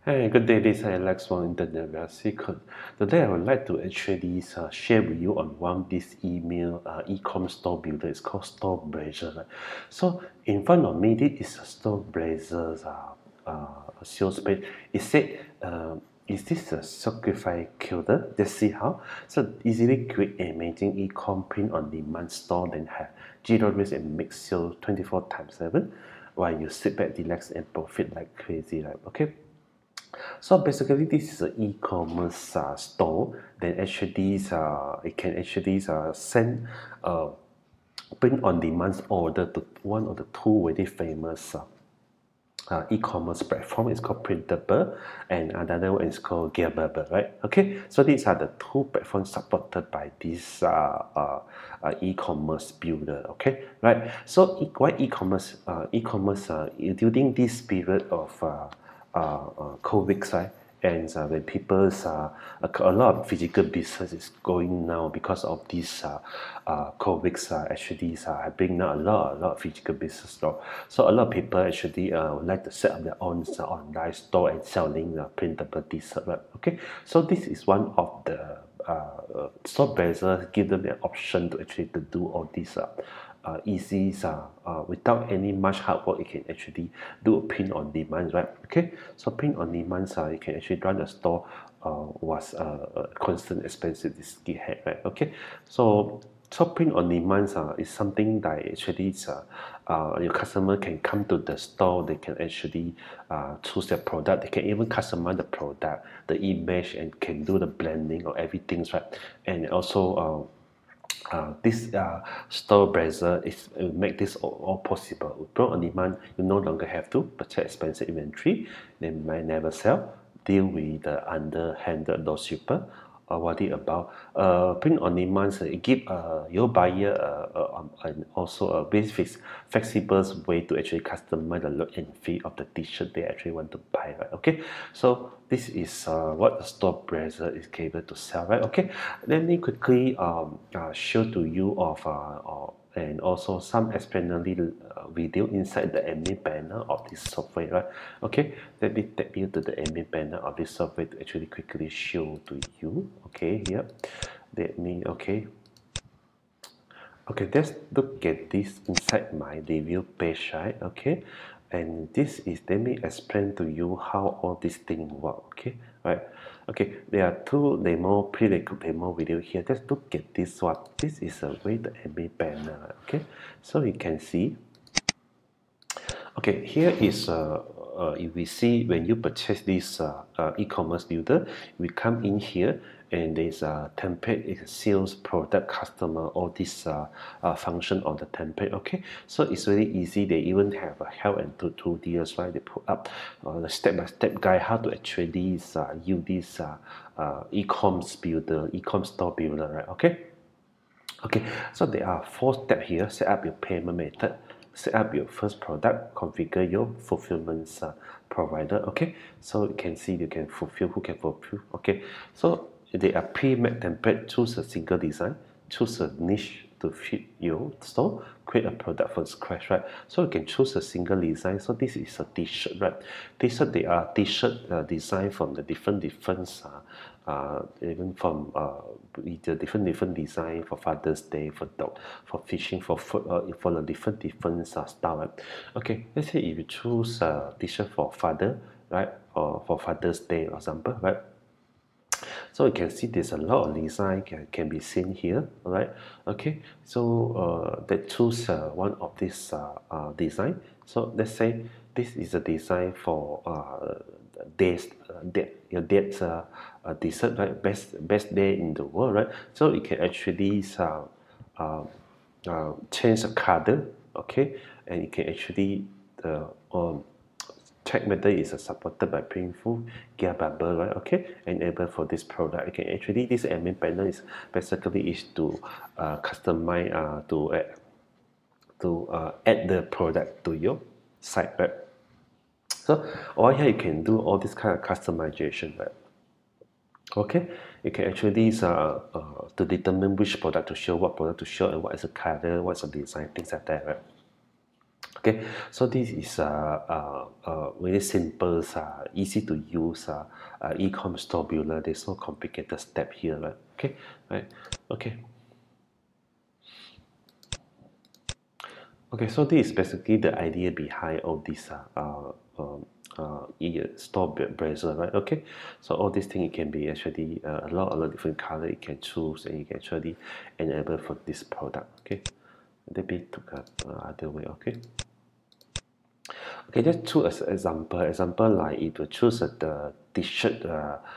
Hey, good day. This is Alex from Internet Secret. Today, I would like to actually share with you on one of this email e-com store builder. It's called Store Blazer. Right? So, in front of me, this is a Store Blazer's sales page. It said, "Is this a Shopify killer?" Let's see how. So, easily create an amazing e-com print on demand store, then have zero risk and make sales 24/7, while you sit back, relax, and profit like crazy. Right? Okay. So basically, this is an e-commerce store. Then actually, it can actually send print on demand order to one of the two very famous e-commerce platform. It's called Printable, and another one is called Gearbabble, right? Okay, so these are the two platforms supported by this e-commerce builder. Okay, right? So why e-commerce? During this period of COVID, right? And when people's a lot of physical business is going now because of this COVID actually bring down a lot of physical business store. So a lot of people actually would like to set up their own online store and selling printable t-shirt. Right? Okay, so this is one of the store browsers give them an option to actually to do all these easy without any much hard work. You can actually do a print on demand, right? Okay, so print on demand, you can actually run a store was a constant expensive this had, right? Okay, so print on demand is something that actually your customer can come to the store. They can actually choose their product. They can even customize the product, the image, and can do the blending or everything, right? And also this store browser is make this all possible. With Pro on demand, you no longer have to purchase expensive inventory. They might never sell. Deal with the underhanded shipper. Worry about print on demand. It give your buyer and also a very flexible way to actually customize the look and feel of the t-shirt they actually want to buy. Right? Okay, so this is what the store browser is capable to sell. Right? Okay, let me quickly show to you of and also some explanatory video inside the admin panel of this software, right? Okay, let me take you to the admin panel of this software to actually quickly show to you. Okay, here, let me, okay, let's look at this inside my review page, right? Okay, and this is, let me explain to you how all these things work. Okay, right? Okay, there are two pre-recorded demo video here. Let's look at this one. This is a way the admin panel. Okay, so you can see. Okay, here is if we see when you purchase this e-commerce builder, we come in here and there's a template, it's sales, product, customer, all this function on the template. Okay, so it's very easy. They even have a help and tutorials, right? They put up the step-by-step guide how to actually use this e-commerce builder, e-com store builder, right? Okay. Okay, so there are four steps here. Set up your payment method, set up your first product, configure your fulfillment provider. Okay, so you can see you can fulfill, who can fulfill. Okay, so they are pre-made template. Choose a single design, choose a niche to fit your store, create a product from scratch, right? So you can choose a single design. So this is a t-shirt, right? T-shirt, they are t-shirt design from the different even from the different design for Father's Day, for dog, for fishing, for food, for the different style. Right? Okay, let's say if you choose a t-shirt for father, right, or for Father's Day, for example, right. So you can see there's a lot of design can be seen here, all right? Okay, so they choose one of this design. So let's say this is a design for your dad's dessert, right? Best day in the world, right? So you can actually change the color, okay, and you can actually check whether it's supported by Printful, Gearbabble, right? Okay, enable for this product. You can actually, this admin panel is basically is to customize to add the product to your site, right? So over here you can do all this kind of customization, right? Okay, you can actually to determine which product to show, what product to show, and what is the color, what's the design, things like that, right? Okay, so this is very simple, easy to use e-com store builder. There's no complicated step here, right? Okay, right. Okay, okay. So this is basically the idea behind all this store browser, right? Okay, so all these things it can be actually a lot of different color you can choose, and you can actually enable for this product. Okay, let me took a other way. Okay. Okay, just choose an example. Example like if you choose the T-shirt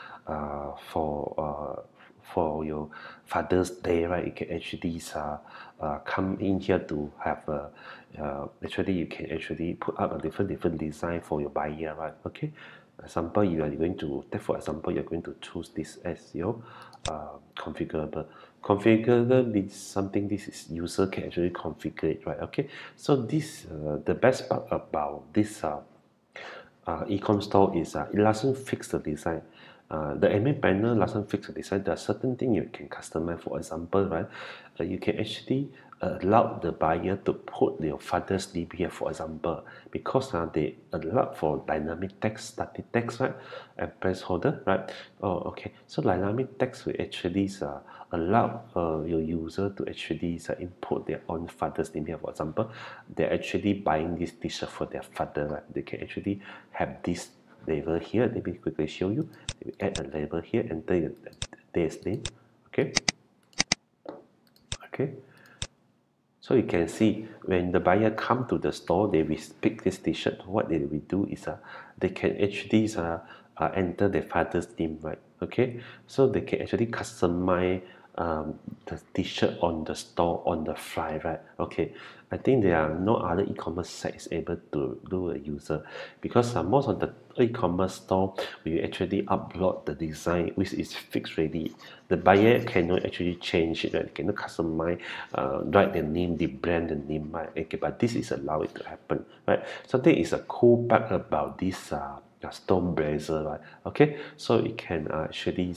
for your Father's Day, right? You can actually come in here to have actually you can actually put up a different design for your buyer, right? Okay. Example, you are going to take for example, you're going to choose this as your configurable. Configurable means something this is user can actually configure it, right? Okay, so this the best part about this e-com store is it doesn't fix the design. The admin panel doesn't fix the design. There are certain things you can customize. For example, right, you can actually allow the buyer to put your father's name here, for example, because they allow for dynamic text, static text, right, and placeholder, right. Oh, okay. So dynamic text will actually allow your user to actually input their own father's name here. For example, they're actually buying this t-shirt for their father, right? They can actually have this label here. Let me quickly show you. We add a label here, enter their name. Okay. Okay. So you can see when the buyer come to the store, they will pick this t-shirt. What they will do is they can actually enter their father's name, right? Okay, so they can actually customize the t-shirt on the store on the fly, right? Okay, I think there are no other e-commerce sites able to do a user, because most of the e-commerce store will actually upload the design which is fixed ready. The buyer cannot actually change it, right? Cannot customize, write the name, the brand, the name, right? Okay, but this is allowed it to happen, right? So there is a cool part about this store browser, right? Okay, so it can actually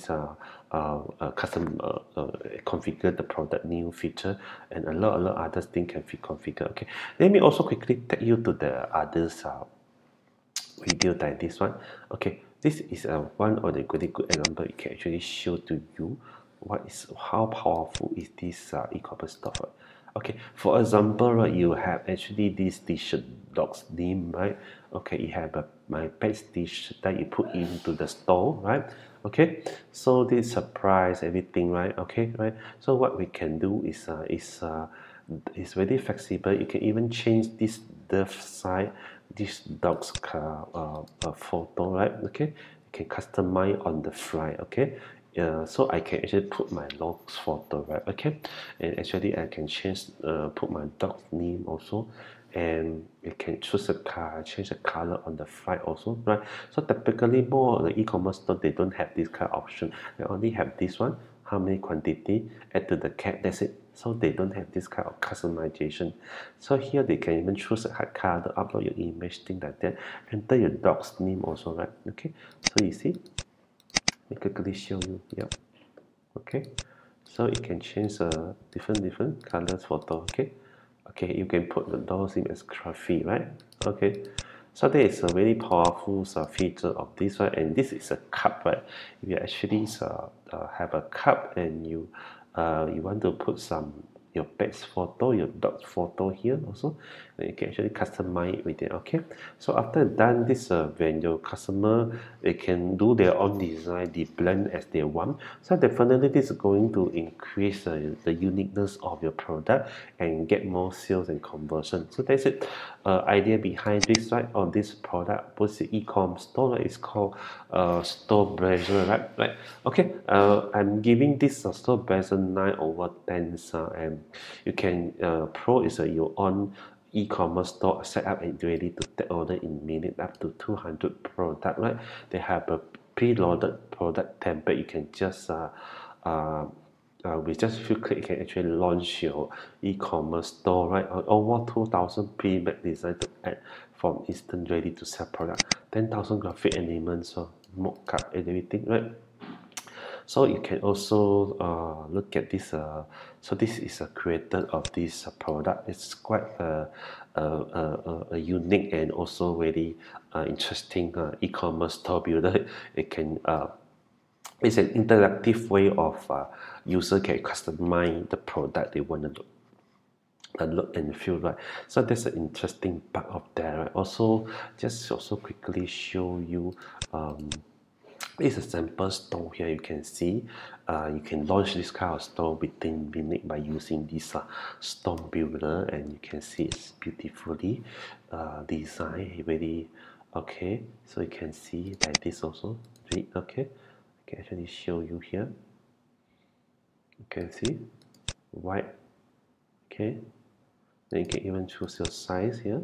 configure the product new feature, and a lot other things can be configured. Okay, let me also quickly take you to the others video like this one. Okay, this is one of the really good example. It can actually show to you what is how powerful is this e-commerce store. Right? Okay, for example, right, you have actually this t-shirt dog's name, right? Okay, you have my pet's t-shirt that you put into the store, right? Okay, so this surprise everything, right? Okay, right. So what we can do is very flexible. You can even change this left side, this dog's photo, right? Okay, you can customize on the fly. Okay, so I can actually put my dog's photo, right? Okay, and actually I can change put my dog's name also, and you can choose a car, change the color on the fly also, right? So typically more of the e-commerce store, they don't have this kind of option. They only have this one, how many quantity, add to the cat, that's it. So they don't have this kind of customization. So here they can even choose a color, upload your image, things like that, enter your dog's name also, right? Okay, so you see, I quickly show you. Yep. Okay, so you can change different colors photo. Okay, okay, you can put the dog's name as Scruffy, right? Okay, so that is a very powerful feature of this one, and this is a cup, right? If you actually have a cup and you want to put some your pet's photo, your dog's photo here also, then you can actually customize it with it. Okay, so after done this, when your customer they can do their own design, they blend as they want. So definitely this is going to increase the uniqueness of your product and get more sales and conversion. So that's it. Idea behind this, right? On this product, what's the e-com store? Right? It's called Store Browser, right? Okay. I'm giving this Store Browser 9/10, and you can Pro is your own e-commerce store set up and ready to take order in minute up to 200 product, right? They have a preloaded product template. You can just uh, with just a few clicks, you can actually launch your e-commerce store, right? Over 2,000 pre-made design to add from instant ready to sell product, 10,000 graphic elements, so mock up and everything, right? So you can also look at this. So this is a creator of this product. It's quite a unique and also very interesting e-commerce store builder. It can it's an interactive way of user can customize the product they want to do and look and feel, right. So that's an interesting part of that, right. Also, just also quickly show you it's a sample store here. You can see you can launch this kind of store within minutes by using this store builder, and you can see it's beautifully designed, very okay. So you can see like this also, right? Okay, I can actually show you here. You can see white, okay. Then you can even choose your size here.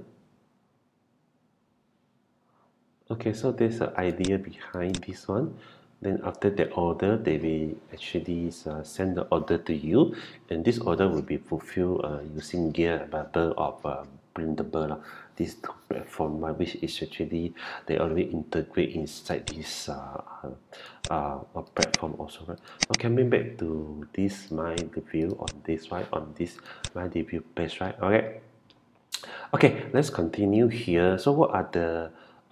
Okay, so there's an idea behind this one. Then after the order, they will actually send the order to you, and this order will be fulfilled using Gear, Bubble, of Printable. These two platforms, which is actually they already integrate inside this platform also, right. Now coming back to this my review on this, right, on this my review page, right. Okay, let's continue here. So what are the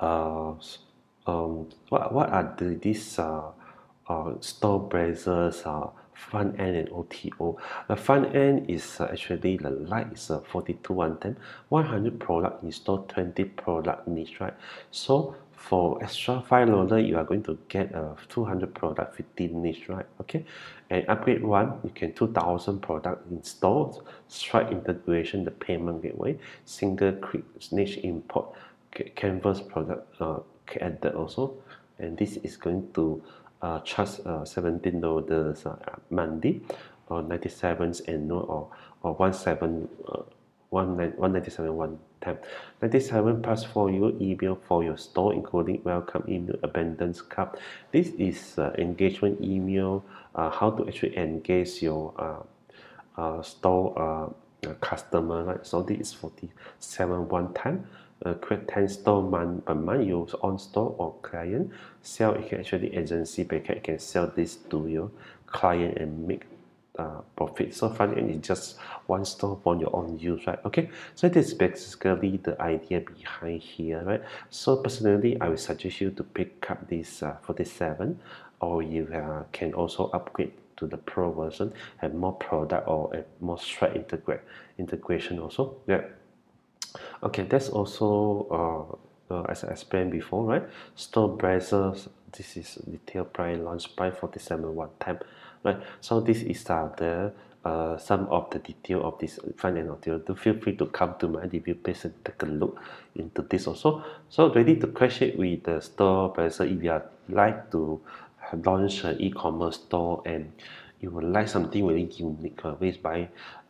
what are these store browsers front end and OTO? The front end is actually the light is 42 100 product install, 20 product niche, right. So for extra $5 you are going to get a 200 product 15 niche, right. Okay, and upgrade one you can 2000 product installed, Stripe integration, the payment gateway, single click niche import, canvas product added also, and this is going to charge $17 monthly, or 97 annual, or 197 one time. 97 plus for your email for your store, including welcome email, abundance card. This is engagement email, how to actually engage your store customer, right. So this is 47 one time. Create 10 store month per month, you on store or client sell. You can actually agency packet, you can sell this to your client and make profit. So front end is just one store for your own use, right. Okay, so this is basically the idea behind here, right. So personally I will suggest you to pick up this 47, or you can also upgrade to the pro version, have more product or more Stripe integration also, yeah. Okay, that's also as I explained before, right. Store browsers, this is detail price, launch price 47 one time, right. So this is the some of the detail of this front end audio. Do feel free to come to my review page and take a look into this also. So ready to crash it with the store browser. If you are like to launch an e-commerce store and you would like something really unique, whereby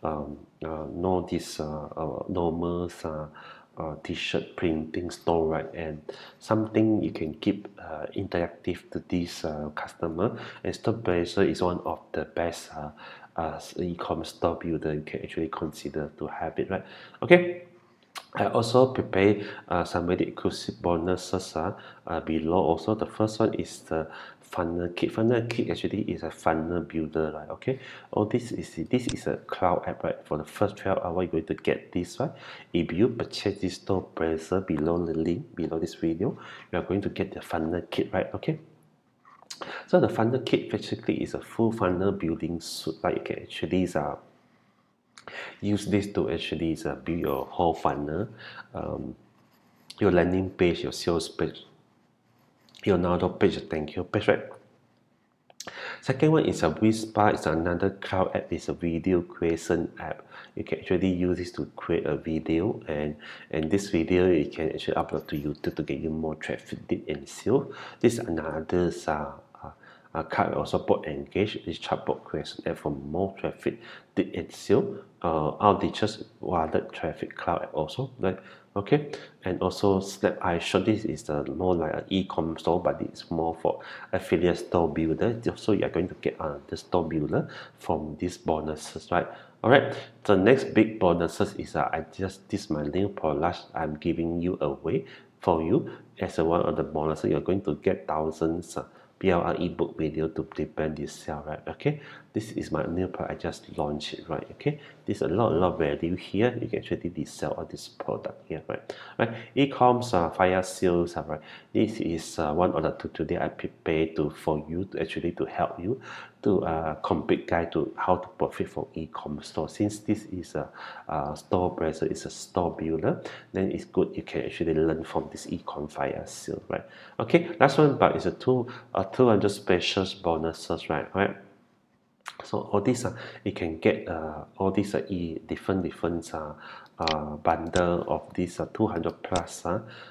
know this normal t-shirt printing store, right, and something you can keep interactive to this customer. And Store Browser is one of the best e-commerce store builder you can actually consider to have it, right. Okay, I also prepare some very exclusive bonuses below also. The first one is the funnel kit. Funnel kit actually is a funnel builder, right. Okay, this is a cloud app, right. For the first 12 hours you're going to get this, right. If you purchase this Store Browser below the link below this video, you are going to get the funnel kit, right. Okay, so the funnel kit basically is a full funnel building suite, like you can actually use this to actually build your whole funnel, your landing page, your sales page, your Nado page, thank you page, right. Second one is a Whisper. It's another cloud app. It's a video creation app. You can actually use this to create a video, and this video you can actually upload to YouTube to get you more traffic, lead and sale. This is another card also bot engage. This chatbot creation app for more traffic, lead and sale. Our just wallet traffic cloud app also, right. Okay, and also Snap iShop. This is more like an e-commerce store, but it's more for affiliate store builder. So you are going to get the store builder from these bonuses, right. All right, the next big bonuses is this my new product I'm giving you away for you as one of the bonuses. You're going to get thousands BLR ebook video to prepare this sale, right? Okay, this is my new product. I just launched it, right? Okay, there's a lot of value here. You can actually sell all this product here, right? E-coms fire sales, right? This is one of the today I prepared for you to actually to help you to complete guide to how to profit from e-commerce store. Since this is a store browser, is a store builder, then it's good you can actually learn from this e-com fire sale, right? Okay, last one but is a 200 special bonuses, right? So all these you can get all these different bundle of these 200 plus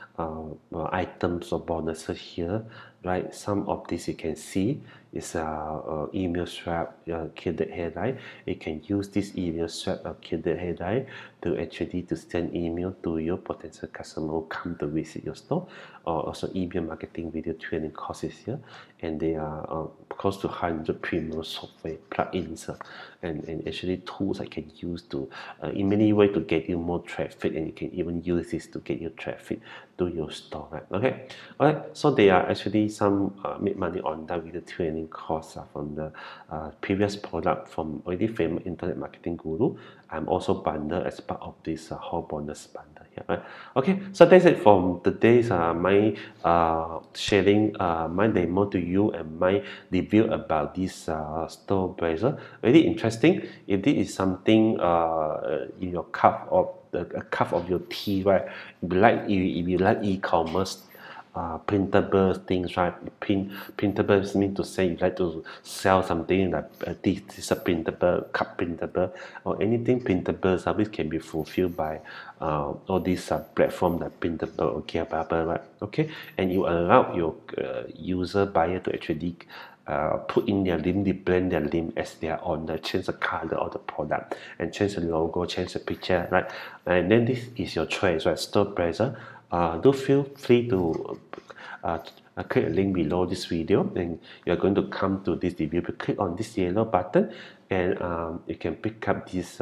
items or bonuses here, right? Some of these you can see is email swap Kindle headline. You can use this email swap Kindle headline to actually to send email to your potential customer who come to visit your store, or also email marketing video training courses here, and they are close to 100 premium software plugins and actually tools I can use to in many ways to get you more traffic, and you can even use this to get your traffic to your store, right? Okay, all right. So there are actually some make money on that video training course from the previous product from already famous internet marketing guru. I'm also bundled as part of this whole bonus bundle here, right? Okay, so that's it from today's my sharing my demo to you and my review about this store browser. Very interesting. If this is something in your cup of a cup of your tea, right? If you like e-commerce, printable things, right? Printables mean to say you like to sell something like this is a printable, cup printable, or anything printable service can be fulfilled by all these platform like printable or Gearbubble, right? Okay, and you allow your user buyer to actually put in their name, they blend their name as their own, change the color of the product and change the logo, change the picture, right? And then this is your choice, right? Store browser. Do feel free to click a link below this video, and you're going to come to this review. Click on this yellow button, and you can pick up this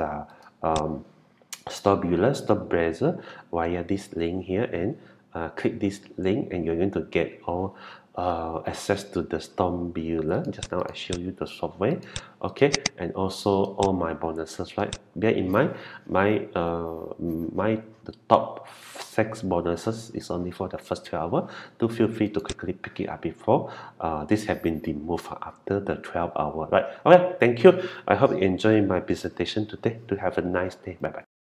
store builder, store browser via this link here, and click this link, and you're going to get all access to the store builder. Just now I show you the software, okay, and also all my bonuses, right? Bear in mind the top 6 bonuses is only for the first 12 hours. Do feel free to quickly pick it up before this have been removed after the 12 hours, right? Okay, thank you. I hope you enjoy my presentation today. Do have a nice day. Bye bye.